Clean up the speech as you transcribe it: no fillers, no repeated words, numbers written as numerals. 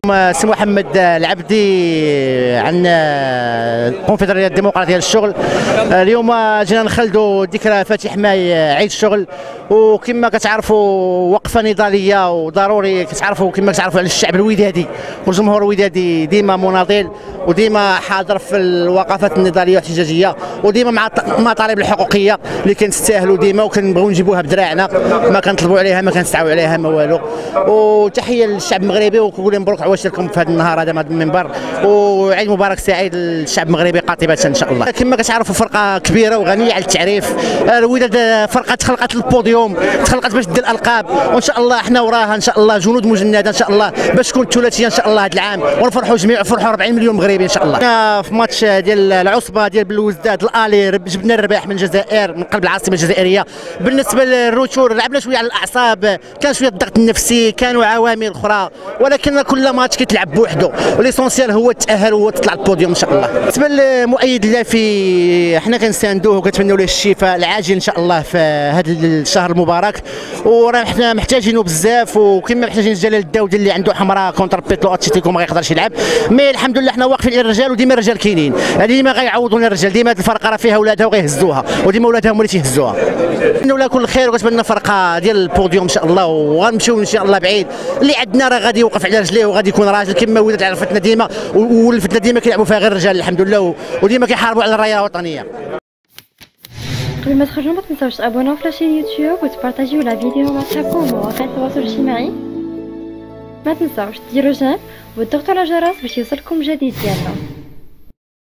سي محمد العبدي عن الكونفدراليه الديمقراطيه للشغل. اليوم جينا نخلدوا ذكرى فاتح ماي عيد الشغل، وكما كتعرفوا وقفه نضاليه وضروري. كتعرفوا كما كتعرفوا على الشعب الودادي والجمهور الودادي ديما مناضل وديما حاضر في الوقفات النضاليه والاحتجاجيه، وديما مع المطالب الحقوقيه اللي كنستاهلوا ديما وكنبغيو نجيبوها بدراعنا، ما كنطلبوا عليها ما كنستعوا عليها ما والو. وتحيه للشعب المغربي وكنقول مبروك عواشركم في هذا النهار هذا من هذا المنبر، وعيد مبارك سعيد للشعب المغربي قاطبه ان شاء الله. كما كتعرفوا فرقه كبيره وغنيه على التعريف، الوداد فرقه تخلقت للبوديوم، تخلقت باش دير الالقاب، وان شاء الله احنا وراها ان شاء الله جنود مجنده ان شاء الله باش تكون ثلاثيه ان شاء الله هذا العام، ونفرحوا جميع نفرحوا 40 مليون مغربي ان شاء الله. في ماتش ديال العصبه ديال بلوزداد الالي جبنا الرباح من الجزائر من قلب العاصمه الجزائريه. بالنسبه للروتور لعبنا شويه على الاعصاب، كان شويه الضغط النفسي، كانوا عوامل اخرى، ولكن كل ماتش كيتلعب بوحده، وليسونسيال هو التاهل وهو تطلع البوديوم ان شاء الله. بالنسبه للمؤيد اللافي حنا كنساندوه وكنتمنوا له الشفاء العاجل ان شاء الله في هذا الشهر المبارك، وراه حنا محتاجينه بزاف، وكما محتاجين جلال الداود اللي عنده حمراء كونتر بيتلو اتليتيكو ما يقدرش يلعب، مي الحمد لله حنا واقفين على الرجال وديما الرجال كاينين، ديما غيعوضونا الرجال، ديما هذه الفرقه راه فيها ولادها وغيهزوها، وديما ولادها هما اللي تيهزوها. نتمنوا لها كل خير وكنتمنى فرقه ديال البوديوم ان شاء الله، وغنمشيو ان شاء الله بعيد. اللي عندنا راه غادي يوقف على رجليه وغادي يكون راجل كما ولات عرفتنا ديما، والفتنه ديما كيلعبوا فيها غير الرجال الحمد لله، وديما كيحاربوا على الرايه الوطنيه. قبل ما تخرجوا ما تنساوش تابوناو في لاشين يوتيوب وتبارطاجيو لا فيديو مع صحابكم ومواقع التواصل الاجتماعي. ما تنساوش ديروا جيم وتضغطوا على الجرس باش يوصلكم جديد ديالنا.